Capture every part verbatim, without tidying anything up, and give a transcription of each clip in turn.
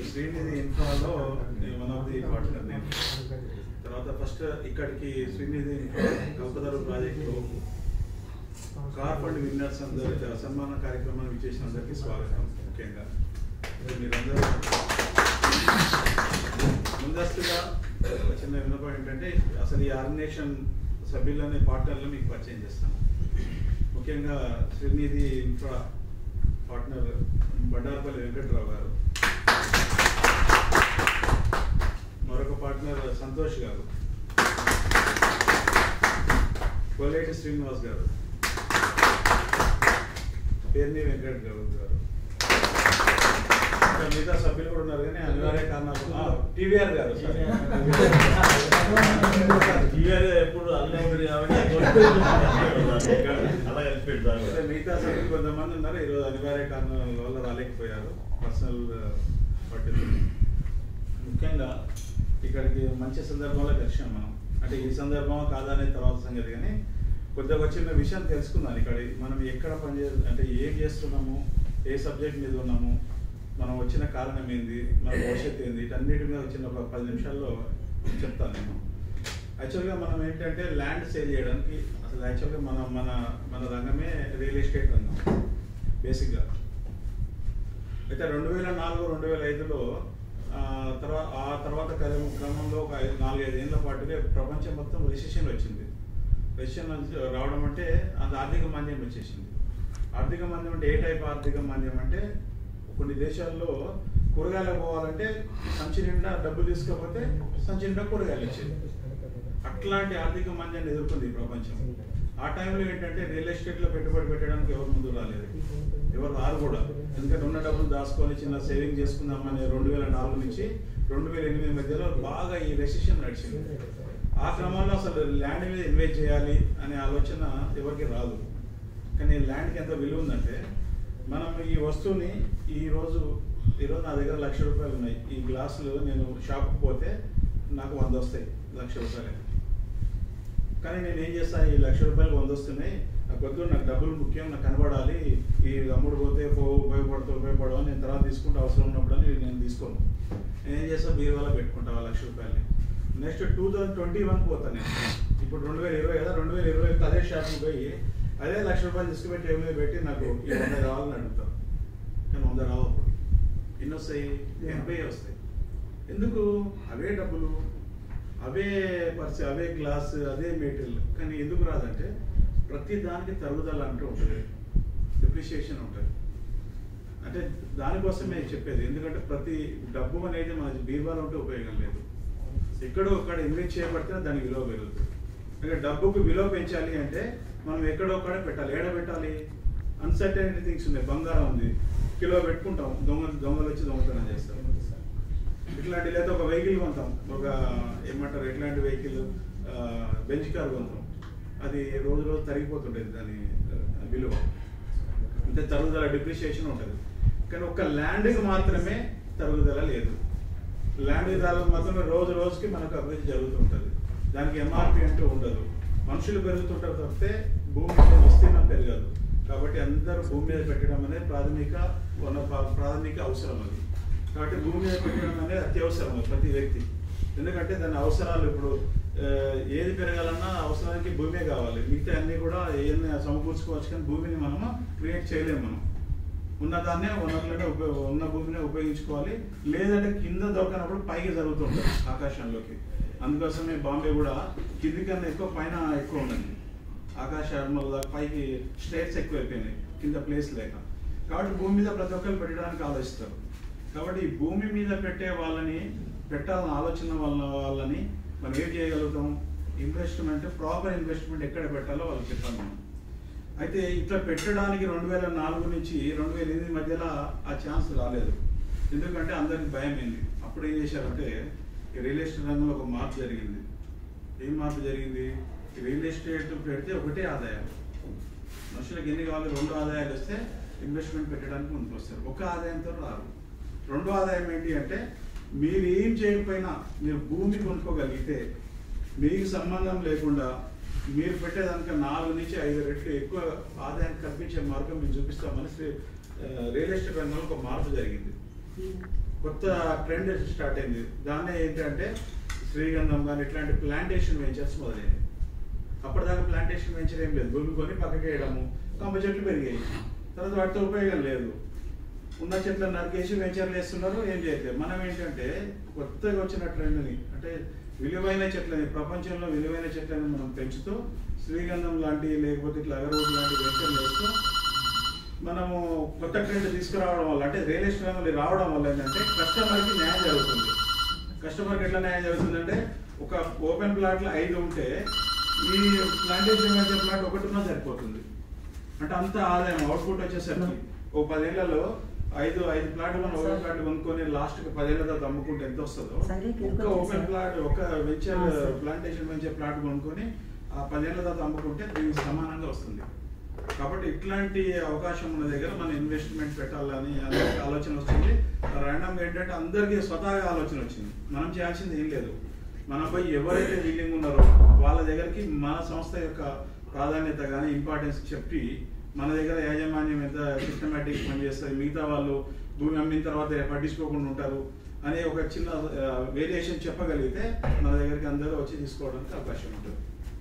శ్రీనిధి ఇన్ఫ్రాలో one of the partner నేను. తర్వాత ఫస్ట్ ఇక్కడికి శ్రీనిధి కల్పతరు ప్రాజెక్టులో కార్ ఫండ్ విన్నర్స్ అందరి సన్మాన కార్యక్రమాన్ని ఇచ్చేసిన అందరికీ స్వాగతం. ముఖ్యంగా మీరందరూ ముందస్తుగా చిన్న విన్నపం ఏంటంటే అసలు ఈ ఆర్గనైజేషన్ సభ్యులనే పార్ట్నర్లు మీకు పరిచయం చేస్తాను. ముఖ్యంగా శ్రీనిధి ఇన్ఫ్రా పార్ట్నర్ బండారపల్లి వెంకట్రావు గారు, మరొక పార్ట్నర్ సంతోష్ గారు, కొల్లేటి శ్రీనివాస్ గారు, పేర్ని వెంకట్ గారు గారు మిగతా సభ్యులు కూడా ఉన్నారు. కానీ అనివార్య కారణాలు టీవీఆర్ గారు టీవీఆర్ ఎప్పుడు అల్లే ఉంటుంది కాబట్టి మిగతా సభ్యులు కొంతమంది ఉన్నారు. ఈరోజు అనివార్య కారణాల వల్ల రాలేకపోయారు, పర్సనల్ పట్టింది. ముఖ్యంగా ఇక్కడికి మంచి సందర్భంలో కలిసాం మనం. అంటే ఈ సందర్భం కాదా అనేది తర్వాత సంగతి, కానీ కొద్దిగా వచ్చిన విషయం తెలుసుకున్నాను. ఇక్కడ మనం ఎక్కడ పనిచే అంటే ఏం చేస్తున్నాము, ఏ సబ్జెక్ట్ మీద ఉన్నాము, మనం వచ్చిన కారణం ఏంది, మన భవిష్యత్తు ఏంది, వీటన్నిటి మీద వచ్చిన ఒక పది నిమిషాల్లో చెప్తాను నేను. యాక్చువల్గా మనం ఏంటంటే ల్యాండ్ సేల్ చేయడానికి అసలు యాక్చువల్గా మన మన మన రంగమే రియల్ ఎస్టేట్ రంగం బేసిక్గా. అయితే రెండు వేల నాలుగు రెండు వేల ఐదులో తర్వాత ఆ తర్వాత క్రమంలో ఒక ఐదు నాలుగైదు ఏళ్ళ పాటుగా ప్రపంచం మొత్తం రిసెషన్ వచ్చింది. రిసెషన్ రావడం అంటే అది ఆర్థిక మాంద్యం వచ్చేసింది. ఆర్థిక మాంద్యం అంటే ఏ టైప్ ఆర్థిక మాంద్యం అంటే కొన్ని దేశాల్లో కూరగాయలు పోవాలంటే సంచి నిండా డబ్బులు తీసుకోకపోతే సంచి నిండా కూరగాయలు వచ్చేది. అట్లాంటి ఆర్థిక మాంద్యాన్ని ఎదుర్కొంది ఈ ప్రపంచం. ఆ టైంలో ఏంటంటే రియల్ ఎస్టేట్లో పెట్టుబడి పెట్టడానికి ఎవరు ముందు రాలేదు, ఎవరు రారు కూడా. ఎందుకంటే ఉన్న డబ్బులు దాచుకొని చిన్న సేవింగ్ చేసుకుందామని రెండు వేల నాలుగు నుంచి రెండు వేల ఎనిమిది మధ్యలో బాగా ఈ రెసిషన్ నడిచింది. ఆ క్రమంలో అసలు ల్యాండ్ మీద ఇన్వెస్ట్ చేయాలి అనే ఆలోచన ఎవరికి రాదు. కానీ ల్యాండ్కి ఎంత విలువ ఉందంటే, మనం ఈ వస్తువుని ఈరోజు ఈరోజు నా దగ్గర లక్ష రూపాయలు ఉన్నాయి. ఈ గ్లాసులు నేను షాప్కి పోతే నాకు వంద వస్తాయి, లక్ష రూపాయలు. కానీ నేను ఏం చేస్తాను, ఈ లక్ష రూపాయలు వంద వస్తున్నాయి, నాకు వద్దు, నాకు డబ్బులు ముఖ్యం, నాకు కనబడాలి, ఈ అమ్ముడు పోతే పో ఉపయోగపడుతూ ఉపయోగపడవు, నేను తర్వాత తీసుకుంటే అవసరం ఉన్నప్పుడు అని నేను తీసుకోను. నేను ఏం చేస్తాను, బీరువాలో పెట్టుకుంటాను ఆ లక్ష రూపాయలని. Next two thousand twenty one పోతాను నేను. ఇప్పుడు రెండు వేల ఇరవై కదా, రెండు వేల ఇరవై అదే షాప్కి పోయి అదే లక్ష రూపాయలు తీసుకుపెట్టి టేబుల్ పెట్టి నాకు ఈ వంద కావాలని అడుగుతాను. కానీ వంద రావు. అప్పుడు ఎన్ని వస్తాయి, ఎనభై వస్తాయి. ఎందుకు? అవే డబ్బులు, అవే పరిస్థితి, అవే గ్లాస్, అదే మెటీరియల్. కానీ ఎందుకు రాదంటే ప్రతి దానికి తరుగుదల అంటూ ఉంటుంది, డిప్రిషియేషన్ ఉంటుంది. అంటే దానికోసమే చెప్పేది. ఎందుకంటే ప్రతి డబ్బు అనేది మన బీరువాలో ఉంటే ఉపయోగం లేదు, ఎక్కడో ఒక్కడ ఇన్వెస్ట్ చేయబడితే దానికి విలువ పెరుగుతుంది. అంటే డబ్బుకు విలువ పెంచాలి అంటే మనం ఎక్కడో ఒక్కడ పెట్టాలి. ఏడ పెట్టాలి? అన్సర్టైనిటీ థింగ్స్ ఉన్నాయి. బంగారం ఉంది, కిలో పెట్టుకుంటాం, దొంగలు దొంగలు వచ్చి దొంగతనం చేస్తారు. ఇట్లాంటి లేదా ఒక వెహికల్ కొంటాం, ఒక ఏమంటారు ఎట్లాంటి వెహికల్, బెంచ్ కార్ కొంటాం, అది రోజు రోజు తరిగిపోతుంటుంది దాని విలువ. అంటే తరుగుదల, డిప్రిషియేషన్ ఉంటుంది. కానీ ఒక ల్యాండ్కి మాత్రమే తరుగుదల లేదు. ల్యాండ్ విధాలు మాత్రమే రోజు రోజుకి మనకు అభివృద్ధి జరుగుతుంటుంది. దానికి ఎంఆర్పి అంటూ ఉండదు. మనుషులు పెరుగుతుంటారు తప్పితే భూమి మీద విస్తీర్ణం పెరగదు. కాబట్టి అందరూ భూమి మీద పెట్టడం అనేది ప్రాథమిక ప్రాథమిక అవసరం అది. కాబట్టి భూమి మీద పెట్టడం అనేది అత్యవసరం ప్రతి వ్యక్తి. ఎందుకంటే దాని అవసరాలు ఇప్పుడు ఏది పెరగాలన్నా అవసరానికి భూమే కావాలి. మిగతా అన్నీ కూడా ఏదైనా సమకూర్చుకోవచ్చు, కానీ భూమిని మనము క్రియేట్ చేయలేము. మనం ఉన్నదాన్నే వనరులనే ఉపయోగ ఉన్న భూమినే ఉపయోగించుకోవాలి. లేదంటే కింద దొరకనప్పుడు పైకి జరుగుతుంటుంది ఆకాశంలోకి. అందుకోసమే బాంబే కూడా కింది కన్నా ఎక్కువ, పైన ఎక్కువ ఉందండి. ఆకాశంలో పైకి స్టేట్స్ ఎక్కువ అయిపోయినాయి, కింద ప్లేస్ లేక. కాబట్టి భూమి మీద ప్రతి ఒక్కరు పెట్టడానికి ఆలోచిస్తారు. కాబట్టి ఈ భూమి మీద పెట్టే వాళ్ళని, పెట్టాలని ఆలోచన వాళ్ళ వాళ్ళని మనం ఏం చేయగలుగుతాం? ఇన్వెస్ట్మెంట్, ప్రాపర్ ఇన్వెస్ట్మెంట్ ఎక్కడ పెట్టాలో వాళ్ళకి చెప్పాలి మనం. అయితే ఇట్లా పెట్టడానికి రెండు వేల నాలుగు నుంచి రెండు వేల ఎనిమిది మధ్యలో ఆ ఛాన్స్ రాలేదు. ఎందుకంటే అందరికి భయం అయింది. అప్పుడు ఏం చేశారంటే రియల్ ఎస్టేట్ రంగంలో ఒక మార్పు జరిగింది. ఏం మార్పు జరిగింది? రియల్ ఎస్టేట్ పెడితే ఒకటే ఆదాయం, మనుషులకు ఎన్ని కావాలి? రెండు ఆదాయాలు వస్తే ఇన్వెస్ట్మెంట్ పెట్టడానికి ముందుకు వస్తారు. ఒక ఆదాయంతో రారు. రెండో ఆదాయం ఏంటి అంటే, మీరు ఏం చేయకపోయినా మీరు భూమి కొనుక్కోగలిగితే మీకు సంబంధం లేకుండా మీరు పెట్టేదానికి నాలుగు నుంచి ఐదు రెట్లు ఎక్కువ ఆదాయం కల్పించే మార్గం మేము చూపిస్తామని రియల్ ఎస్టేట్ రంగంలో ఒక మార్పు జరిగింది. కొత్త ట్రెండ్ స్టార్ట్ అయింది. దాన్నే ఏంటంటే శ్రీగంధం కానీ ఇట్లాంటి ప్లాంటేషన్ వెంచర్స్ మొదలైంది. అప్పటిదాకా ప్లాంటేషన్ వెంచర్ ఏం లేదు, భూమి కొని పక్కకి వేయడము, కంప చెట్లు పెరిగాయి, తర్వాత వాటితో ఉపయోగం లేదు, ఉన్న చెట్లను నరికేసి వెంచర్లు వేస్తున్నారు, ఏం చేయట్లేదు. మనం ఏంటంటే కొత్తగా వచ్చిన ట్రెండ్ని అంటే విలువైన చెట్లని, ప్రపంచంలో విలువైన చెట్లని మనం పెంచుతూ శ్రీగంధం లాంటి లేకపోతే ఇట్లా అగరవుడ్ లాంటి వెంచర్లు వేస్తూ మనము కొత్త ట్రెండ్ తీసుకురావడం వల్ల అంటే రియల్ ఎస్టేట్ రంగంలో రావడం వల్ల ఏంటంటే కస్టమర్కి న్యాయం జరుగుతుంది. కస్టమర్కి ఎట్లా న్యాయం జరుగుతుందంటే ఒక ఓపెన్ ప్లాట్లో ఐదు ఉంటే ఈ ప్లాంటేషన్ వెంచర్ ప్లాట్ ఒకటి ఉన్నా సరిపోతుంది. అంటే అంత ఆదాయం అవుట్పుట్ వచ్చేసరికి ఒక పదేళ్లలో ఐదు ఐదు ప్లాట్లు మనం ఓపెన్ ప్లాట్ కొనుక్కొని లాస్ట్ కి పదేళ్ల తర్వాత అమ్ముకుంటే ఎంత వస్తుందో ఒక ఓపెన్ ప్లాట్ ఒక వెంచర్ ప్లాంటేషన్ వెంచర్ ప్లాట్ కొనుక్కొని ఆ పదేళ్ల తర్వాత అమ్ముకుంటే దీనికి సమానంగా వస్తుంది. కాబట్టి ఇట్లాంటి అవకాశం ఉన్న దగ్గర మనం ఇన్వెస్ట్మెంట్ పెట్టాలని అందరికీ ఆలోచన వస్తుంది. ర్యాండమ్గా ఏంటంటే అందరికీ స్వతహాగా ఆలోచన వచ్చింది. మనం చేయాల్సింది ఏం లేదు, మనపై ఎవరైతే విల్లింగ్ ఉన్నారో వాళ్ళ దగ్గరికి మన సంస్థ యొక్క ప్రాధాన్యత కానీ ఇంపార్టెన్స్ చెప్పి మన దగ్గర యాజమాన్యం ఎంత సిస్టమేటిక్ పనిచేస్తుంది, మిగతా వాళ్ళు భూమి అమ్మిన తర్వాత పట్టించుకోకుండా ఉంటారు అనే ఒక చిన్న వేరియేషన్ చెప్పగలిగితే మన దగ్గరికి అందరూ వచ్చి తీసుకోవడానికి అవకాశం ఉంటుంది.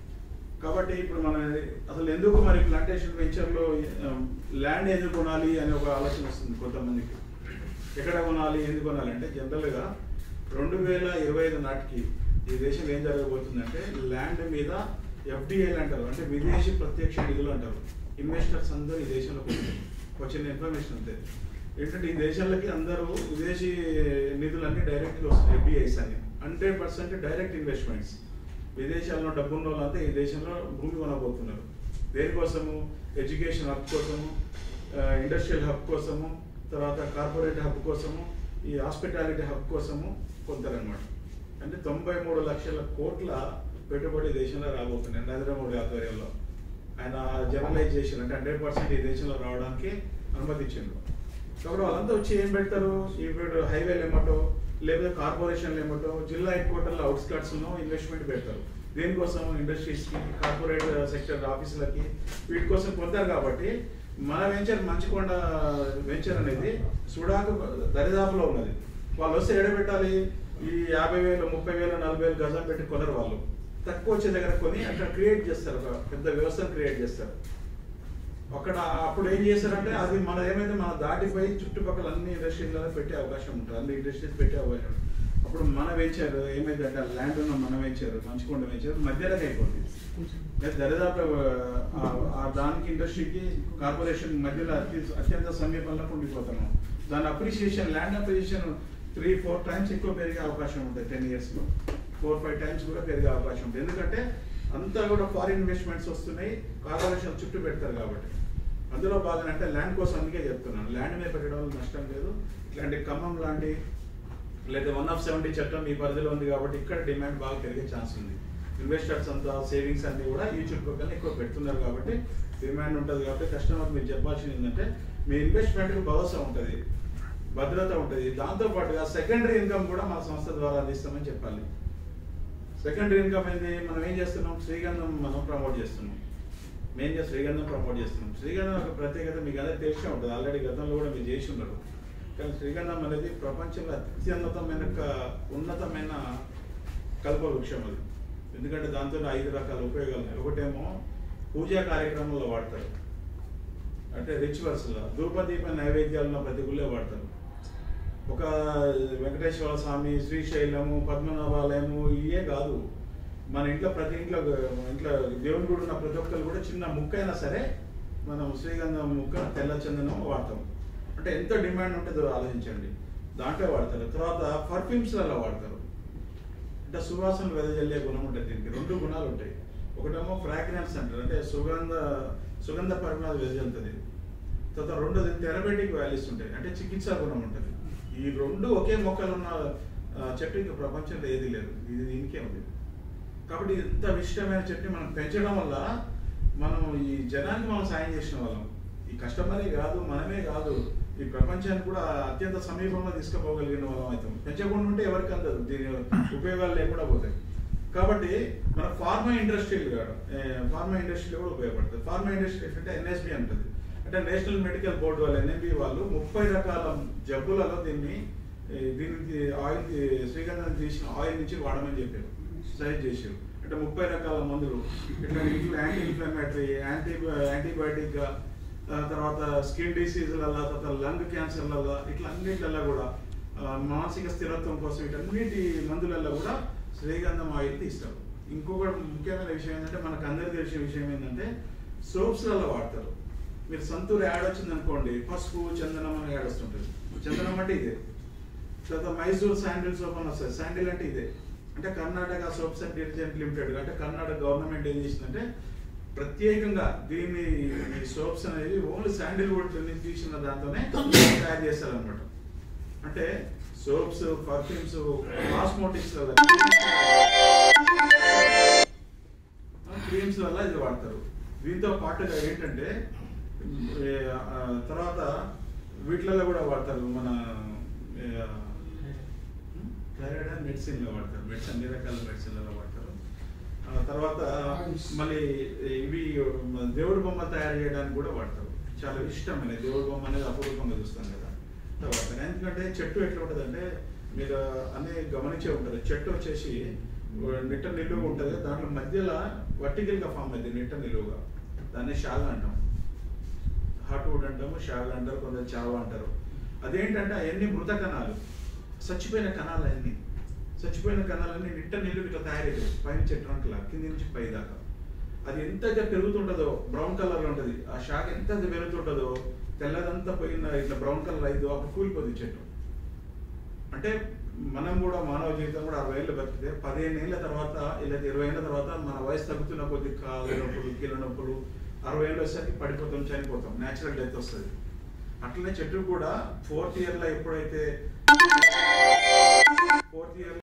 కాబట్టి ఇప్పుడు మన అసలు ఎందుకు మరి ప్లాంటేషన్ వెంచర్లో ల్యాండ్ ఎందుకు కొనాలి అనే ఒక ఆలోచన వస్తుంది కొంతమందికి. ఎక్కడ కొనాలి, ఎందుకు కొనాలి అంటే జనరల్గా రెండు వేల ఇరవై ఐదు నాటికి ఈ దేశంలో ఏం జరగబోతుందంటే ల్యాండ్ మీద ఎఫ్డిఐలు అంటారు, అంటే విదేశీ ప్రత్యక్ష నిధులు అంటారు. ఇన్వెస్టర్స్ అందరూ ఈ దేశంలోకి వచ్చిన ఇన్ఫర్మేషన్ అంతే ఏంటంటే ఈ దేశాలకి అందరూ విదేశీ నిధులన్నీ డైరెక్ట్గా వస్తాయి. ఎఫ్డిఐస్ అని హండ్రెడ్ పర్సెంట్ డైరెక్ట్ ఇన్వెస్ట్మెంట్స్. విదేశాల్లో డబ్బున్న వాళ్ళంతా ఈ దేశంలో భూమి కొనబోతున్నారు. దేనికోసము? ఎడ్యుకేషన్ హబ్ కోసము, ఇండస్ట్రియల్ హబ్ కోసము, తర్వాత కార్పొరేట్ హబ్ కోసము, ఈ హాస్పిటాలిటీ హబ్ కోసము కొంటారనమాట. అంటే తొంభై మూడు లక్షల కోట్ల పెట్టుబడి దేశంలో రాబోతున్నాయి నరేంద్ర మోడీ ఆధ్వర్యంలో. ఆయన జనరలైజ్ చేసిన అంటే హండ్రెడ్ పర్సెంట్ ఈ దేశంలో రావడానికి అనుమతించారు. కాబట్టి వాళ్ళంతా వచ్చి ఏం పెడతారు, ఇప్పుడు హైవేలు ఏమటో లేకపోతే కార్పొరేషన్లు ఏమటో జిల్లా హెడ్ క్వార్టర్లో అవుట్స్కట్స్లో ఇన్వెస్ట్మెంట్ పెడతారు. దేనికోసం? ఇండస్ట్రీస్కి, కార్పొరేట్ సెక్టర్ ఆఫీసులకి, వీటి కోసం కొంటారు. కాబట్టి మన వెంచర్ మంచికొండ వెంచర్ అనేది సుడాకు దరిదాపులో ఉన్నది. వాళ్ళు వస్తే ఎడ పెట్టాలి, ఈ యాభై వేలు ముప్పై వేలు నలభై వేలు గజం పెట్టి కొనరు. వాళ్ళు తక్కువ వచ్చే దగ్గర కొని అక్కడ క్రియేట్ చేస్తారు, ఒక పెద్ద వ్యవస్థను క్రియేట్ చేస్తారు. అక్కడ అప్పుడు ఏం చేస్తారంటే అది మన ఏమైతే మన దాటిపోయి చుట్టుపక్కల అన్ని ఇండస్ట్రీలలో పెట్టే అవకాశం ఉంటుంది, అన్ని ఇండస్ట్రీస్ పెట్టే అవకాశం ఉంటుంది. అప్పుడు మన వెంచర్ ఏమైందంటే ల్యాండ్ ఉన్న మన వెంచర్ మంచికొండ వెంచర్ మధ్యలోకి అయిపోతుంది. దరిదాపు దానికి ఇండస్ట్రీకి కార్పొరేషన్ మధ్యలో అతి అత్యంత సమీపంలో ఉండిపోతున్నాం. దాని appreciation land appreciation three four times ఎక్కువ పెరిగే అవకాశం ఉంటుంది. టెన్ ఇయర్స్లో ఫోర్ ఫైవ్ టైమ్స్ కూడా పెరిగే అవకాశం ఉంటుంది. ఎందుకంటే అంతా కూడా ఫారిన్ ఇన్వెస్ట్మెంట్స్ వస్తున్నాయి, కార్పొరేషన్ చుట్టూ పెడతారు. కాబట్టి అందులో భాగంగా అంటే ల్యాండ్ కోసం అందుకే చెప్తున్నాను, ల్యాండ్ మీద పెట్టడం వల్ల నష్టం లేదు. ఇట్లాంటి ఖమ్మం లాంటి లేదా వన్ ఆఫ్ సెవెంటీ చట్టం ఈ పరిధిలో ఉంది కాబట్టి ఇక్కడ డిమాండ్ బాగా పెరిగే ఛాన్స్ ఉంది. ఇన్వెస్టర్స్ అంతా సేవింగ్స్ అన్ని కూడా ఈ చుట్టుపక్కల ఎక్కువ పెడుతున్నారు కాబట్టి డిమాండ్ ఉంటుంది. కాబట్టి కస్టమర్ మీరు చెప్పాల్సింది ఏంటంటే మీ ఇన్వెస్ట్మెంట్కి భరోసా ఉంటుంది, భద్రత ఉంటుంది. దాంతోపాటుగా సెకండరీ ఇన్కమ్ కూడా మన సంస్థ ద్వారా అందిస్తామని చెప్పాలి. సెకండరీ ఇన్కమ్ ఏంది? మనం ఏం చేస్తున్నాం, శ్రీగంధం మనం ప్రమోట్ చేస్తున్నాం. మెయిన్గా శ్రీగంధం ప్రమోట్ చేస్తున్నాం. శ్రీగంధం ఒక ప్రత్యేకత మీకు అదే తెలిసే ఉంటుంది, ఆల్రెడీ గతంలో కూడా మీరు చేసి ఉన్నారు. కానీ శ్రీగంధం అనేది ప్రపంచంలో అత్యున్నతమైన ఉన్నతమైన కల్ప వృక్షం అది. ఎందుకంటే దాంతో ఐదు రకాల ఉపయోగాలు ఉన్నాయి. ఒకటేమో పూజా కార్యక్రమంలో వాడతారు, అంటే రిచువల్స్లో ధూపదీప నైవేద్యాలను ప్రతి గుళ్ళే వాడతారు. ఒక వెంకటేశ్వర స్వామి, శ్రీశైలము, పద్మనాభాలయము ఇవే కాదు, మన ఇంట్లో ప్రతి ఇంట్లో ఇంట్లో దేవుని గుడి ఉన్న ప్రతి ఒక్కరు కూడా చిన్న ముక్క అయినా సరే మనం శ్రీగంధం ముక్క, తెల్ల చందనం వాడతాం. అంటే ఎంత డిమాండ్ ఉంటుందో ఆలోచించండి. దాంట్లో వాడతారు. తర్వాత పర్ఫ్యూమ్స్లలో వాడతారు, అంటే సువాసనలు వెదజల్లే గుణం ఉంటుంది దీనికి. రెండు గుణాలు ఉంటాయి. ఒకటేమో ఫ్రాగ్రెన్స్ అంటారు, అంటే సుగంధ సుగంధ పరిమళాలు వెదజల్లుతుంది. తర్వాత రెండోది థెరపేటిక్ వాల్యూస్ ఉంటాయి, అంటే చికిత్సా గుణం ఉంటుంది. ఈ రెండు ఒకే మొక్కలు ఉన్న చెట్టు ఇంకా ప్రపంచంలో ఏది లేదు, ఇది దీనికే ఉంది. కాబట్టి ఇంత విశిష్టమైన చెట్టుని మనం పెంచడం వల్ల మనం ఈ జనానికి మనం సాయం చేసిన వాళ్ళం. ఈ కస్టమరే కాదు, మనమే కాదు, ఈ ప్రపంచానికి కూడా అత్యంత సమీపంలో తీసుకుపోగలిగిన వాళ్ళం అవుతాం. పెంచకుండా ఉంటే ఎవరికి అందదు, దీని ఉపయోగాలు లేకుండా పోతాయి. కాబట్టి మన ఫార్మా ఇండస్ట్రీలు కాదు, ఫార్మా ఇండస్ట్రీలో కూడా ఉపయోగపడుతుంది. ఫార్మా ఇండస్ట్రీ అంటే ఎన్ఎస్బి అంటుంది, అంటే నేషనల్ మెడికల్ బోర్డు వాళ్ళు ఎన్ఎంబి వాళ్ళు ముప్పై రకాల జబ్బులలో దీన్ని దీనికి ఆయిల్ శ్రీగంధం తీసిన ఆయిల్ నుంచి వాడమని చెప్పారు, సజెస్ట్ చేశారు. అంటే ముప్పై రకాల మందులు ఇట్లా యాంటీ ఇన్ఫ్లమేటరీ, యాంటీ యాంటీబయాటిక్గా, తర్వాత స్కిన్ డిసీజులలో, తర్వాత లంగ్ క్యాన్సర్లలో, ఇట్లా అన్నిట్లలో కూడా మానసిక స్థిరత్వం కోసం వీటన్నిటి మందులలో కూడా శ్రీగంధం ఆయిల్ తీస్తారు. ఇంకొక ముఖ్యమైన విషయం ఏంటంటే మనకు అందరికీ తెలిసిన విషయం ఏంటంటే సోప్స్లలో వాడతారు. మీరు సంతూర్ యాడ్ వచ్చింది అనుకోండి, పసుపు చందనం అని యాడ్ వస్తుంటుంది. చందనం అంటే ఇదే. తర్వాత మైసూర్ శాండిల్ సోప్ అని వస్తుంది. శాండిల్ అంటే ఇదే. అంటే Karnataka soaps and detergent limited అంటే కర్ణాటక గవర్నమెంట్ ఏం చేసిందంటే ప్రత్యేకంగా దీన్ని ఈ సోప్స్ అనేది ఓన్లీ శాండిల్ వుడ్ తీసిన దాంతోనే తయారు చేస్తారనమాట. అంటే సోప్స్, పర్ఫ్యూమ్స్, కాస్మోటిక్స్ క్రీమ్స్ వల్ల ఇది వాడతారు. దీంతో పాటుగా ఏంటంటే తర్వాత వీటిలలో కూడా వాడతారు. మన థైరాయిడ్ మెడిసిన్లో వాడతారు. మెడిసిన్ అన్ని రకాల మెడిసిన్లలో వాడతారు. తర్వాత మళ్ళీ ఇవి దేవుడి బొమ్మ తయారు చేయడానికి కూడా వాడతారు. చాలా ఇష్టమైన దేవుడి బొమ్మ అనేది అపూర్వంగా చూస్తాం కదా వాడతారు. ఎందుకంటే చెట్టు ఎట్లా ఉంటుంది అంటే మీరు అన్నీ గమనించే ఉంటారు. చెట్టు వచ్చేసి నిట్ట నిలువుగా ఉంటుంది, దాంట్లో మధ్యలో వర్టికల్గా ఫామ్ అయింది నిట్ట నిలువుగా. దాన్ని షాల్ అంటాం, హార్ట్ వుడ్ అంటాము, షాల్ అంటారు, కొందరు చావ అంటారు. అదేంటంటే అవన్నీ మృత కణాలు, చచ్చిపోయిన కణాలు అన్నీ చచ్చిపోయిన కణాలన్నీ నిట్ట నిలువు ఇట్లా తయారవుతాయి పైన చెట్టు కింది నుంచి పై దాకా. అది ఎంతగా పెరుగుతుంటుందో బ్రౌన్ కలర్లో ఉంటుంది. ఆ షాక్ ఎంత పెరుగుతుంటుందో తెల్లదంతా పోయిన ఇట్లా బ్రౌన్ కలర్ అయితే అప్పుడు కూలిపోతుంది చెట్టు. అంటే మనం కూడా మానవ జీవితం కూడా అరవై ఏళ్ళు బతికితే పదిహేను ఏళ్ళ తర్వాత ఇలా ఇరవై ఏళ్ళ తర్వాత మన వయసు తగ్గుతున్న కొద్ది కాళ్ళ నొప్పులు, కీళ్ళ నొప్పులు, అరవై ఏళ్ళు వచ్చేసరికి పడిపోతాం, చనిపోతాం, న్యాచురల్ డెత్ వస్తుంది. అట్లనే చెట్టు కూడా ఫోర్త్ ఇయర్లో ఎప్పుడైతే